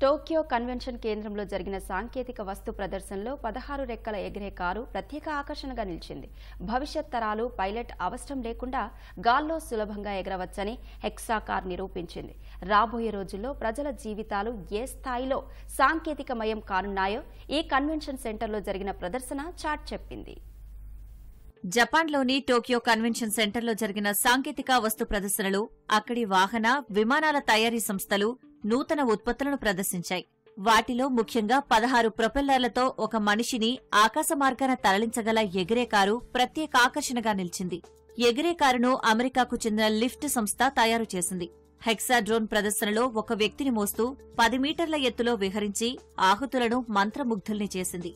Tokyo convention కేంద్రంలో జరిగిన సాంకేతిక వస్తు ప్రదర్శనలో 16 రెక్కల ఎగిరే కారు ప్రత్యేక ఆకర్షణగా నిలిచింది. భవిష్యత్ తరాలు పైలట్ అవసరం లేకుండా గాల్లో సులభంగా ఎగరవచ్చని హెక్సా కార్ నిరూపించింది. రాబోయే రోజుల్లో ప్రజల జీవితాలు ఏ స్థాయిలో సాంకేతికమయం కానున్నాయో ఈ కన్వెన్షన్ సెంటర్లో జరిగిన ప్రదర్శన చాటి చెప్పింది. జపాన్లోని టోక్యో కన్వెన్షన్ సెంటర్లో జరిగిన సాంకేతిక వస్తు ప్రదర్శనలో అక్కడి వాహన, విమానాల తయారీ సంస్థలు నూతన ఉత్పత్తులను ప్రదర్శించాయి. వాటిలో ముఖ్యంగా 16 ప్రొపెల్లర్లతో ఒక మనిషిని ఆకాశ మార్గాన తరలించగల ఎగిరే కారు ప్రత్యేక ఆకర్షణగా నిలిచింది. ఎగిరే కారును అమెరికాకు చెందిన లిఫ్ట్ సంస్థ తయారు చేసింది. హెక్సా డ్రోన్ ప్రదర్శనలో ఒక వ్యక్తిని మోస్తూ 10 మీటర్ల ఎత్తులో విహరించి ఆహుతులను మంత్రముగ్ధుల్ని చేసింది.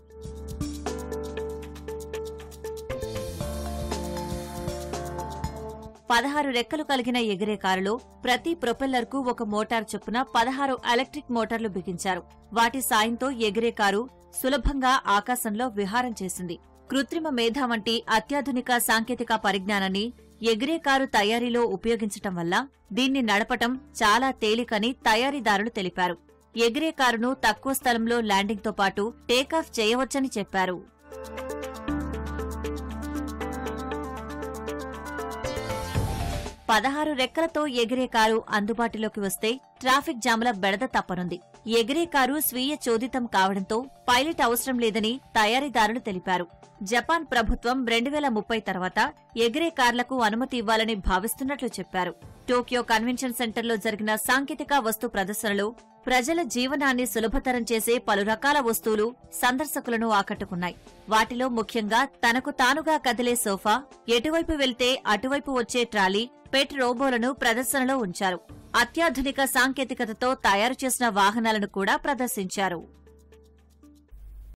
పదహారు రెక్కలు కలిగిన ఎగిరే కారులో ప్రతి ప్రొపెల్లర్కు ఒక మోటార్ చొప్పున 16 ఎలక్ట్రిక్ మోటార్లు బిగించారు. వాటి సాయంతో ఎగిరే కారు సులభంగా ఆకాశంలో విహారం చేసింది. కృత్రిమ మేధ వంటి అత్యాధునిక సాంకేతిక పరిజ్ఞానాన్ని ఎగిరే కారు తయారీలో ఉపయోగించటం వల్ల దీన్ని నడపటం చాలా తేలికని తయారీదారులు తెలిపారు. ఎగిరే కారును తక్కువ స్థలంలో ల్యాండింగ్తో పాటు టేకాఫ్ చేయవచ్చని చెప్పారు. పదహారు రెక్కలతో ఎగిరే కారు అందుబాటులోకి వస్తే ట్రాఫిక్ జామ్ల బెడద తప్పనుంది. ఎగిరే కారు స్వీయ చోదితం కావడంతో పైలట్ అవసరం లేదని తయారీదారులు తెలిపారు. జపాన్ ప్రభుత్వం 2030 తర్వాత ఎగిరే కార్లకు అనుమతి ఇవ్వాలని భావిస్తున్నట్లు చెప్పారు. టోక్యో కన్వెన్షన్ సెంటర్లో జరిగిన సాంకేతిక వస్తు ప్రదర్శనలో ప్రజల జీవనాన్ని సులభతరం చేసే పలు రకాల వస్తువులు సందర్శకులను ఆకట్టుకున్నాయి. వాటిలో ముఖ్యంగా తనకు తానుగా కదిలే సోఫా, ఎటువైపు వెళ్తే అటువైపు వచ్చే ట్రాలీ, పెట్ రోబోలను ప్రదర్శనలో ఉంచారు. అత్యాధునిక సాంకేతికతతో తయారు చేసిన వాహనాలను కూడా ప్రదర్శించారు.